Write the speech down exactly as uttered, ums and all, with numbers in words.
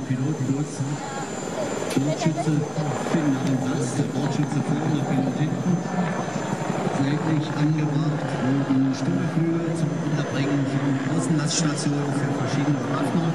Pilotbus. Bordschütze Finn nach dem Platz, der Bordschütze vorne, der Pilot hinten. Seitlich angebracht wurden Stuhlflügel zum Unterbringen von Außenlaststation für verschiedene Ordner.